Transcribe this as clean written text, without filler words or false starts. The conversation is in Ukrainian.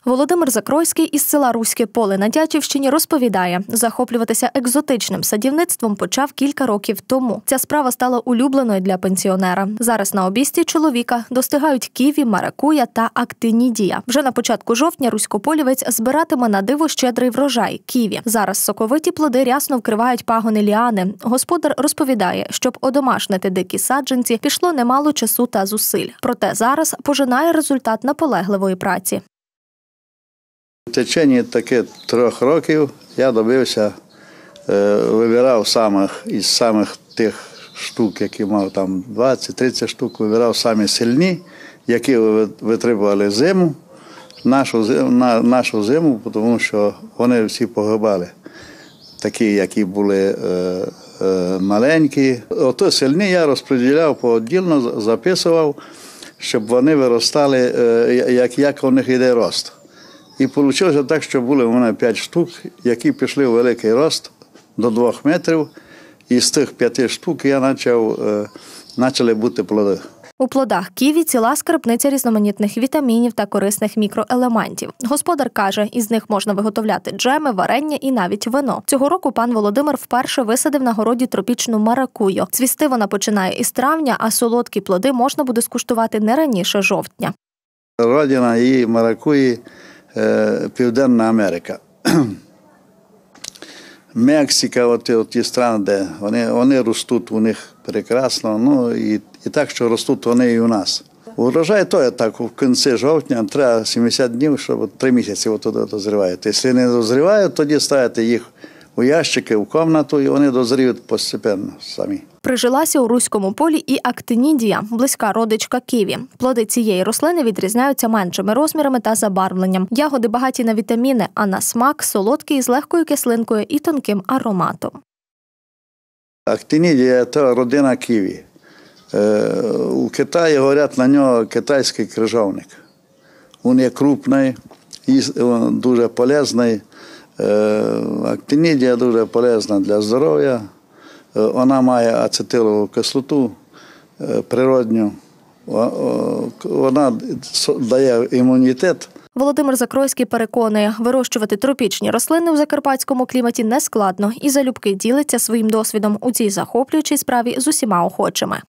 Володимир Закройський із села Руське Поле на Тячівщині розповідає, захоплюватися екзотичним садівництвом почав кілька років тому. Ця справа стала улюбленою для пенсіонера. Зараз на обійсті чоловіка достигають ківі, маракуя та актинідія. Вже на початку жовтня руськополівець збиратиме на диво щедрий врожай – ківі. Зараз соковиті плоди рясно вкривають пагони ліани. Господар розповідає, щоб одомашнити дикі саджанці, пішло немало часу та зусиль. Проте зараз пожинає результат наполегливої праці. В течение таких 3 років я добився, вибирав із самих тих штук, які мав там 20-30 штук, вибирав самі сильні, які витримували зиму, нашу зиму, тому що вони всі погибали. Такі, які були маленькі. Ото сильні я розподіляв поодільно, записував, щоб вони виростали, як у них йде рост. І вийшло так, що були у мене 5 штук, які пішли у великий рост до 2 метрів. І з тих 5 штук почали бути плоди. У плодах ківі ціла скарбниця різноманітних вітамінів та корисних мікроелементів. Господар каже, із них можна виготовляти джеми, варення і навіть вино. Цього року пан Володимир вперше висадив на городі тропічну маракую. Цвісти вона починає із травня, а солодкі плоди можна буде скуштувати не раніше жовтня. Родина її маракуї – Південна Америка. Мексика, ті країни, де вони ростуть у них прекрасно, і так, що ростуть вони і у нас. Урожай то є так, в кінці жовтня треба 70 днів, щоб 3 місяці туди дозрівають. Якщо не дозрівають, тоді ставите їх у ящики, в кімнату, і вони дозріють постепенно самі. Прижилася у Руському Полі і актинідія – близька родичка ківі. Плоди цієї рослини відрізняються меншими розмірами та забарвленням. Ягоди багаті на вітаміни, а на смак – солодкі з легкою кислинкою і тонким ароматом. Актинідія – це родина ківі. У Китаї говорять на нього китайський крижовник. Він є крупний, дуже полезний. Актинідія дуже полезна для здоров'я. Вона має ацетилову кислоту природню. Вона дає імунітет. Володимир Закройський переконує, вирощувати тропічні рослини у закарпатському кліматі нескладно і залюбки ділиться своїм досвідом у цій захоплюючій справі з усіма охочими.